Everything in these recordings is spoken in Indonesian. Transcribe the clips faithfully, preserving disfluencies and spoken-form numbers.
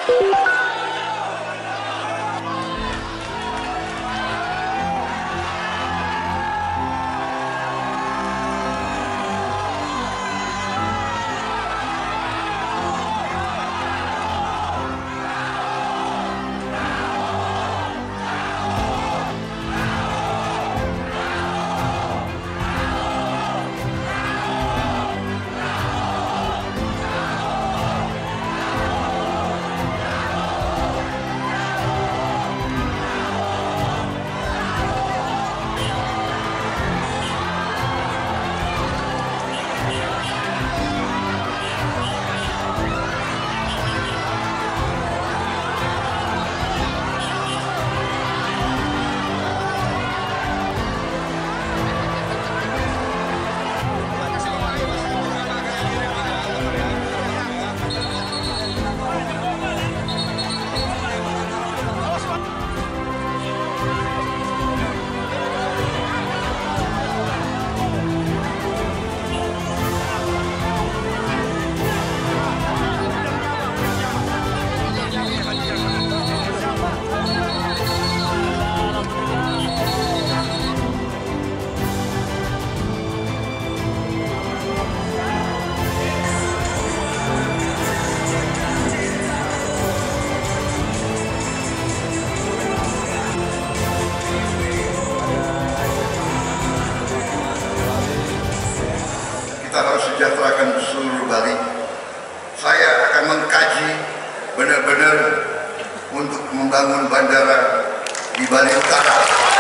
Kita harus sejahterakan seluruh Bali. Saya akan mengkaji benar-benar untuk membangun bandara di Bali Utara.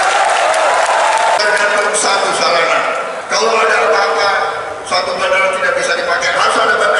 Dan perlu satu sarana. Kalau ada apa-apa, suatu bandara tidak bisa dipakai, harus ada bandara.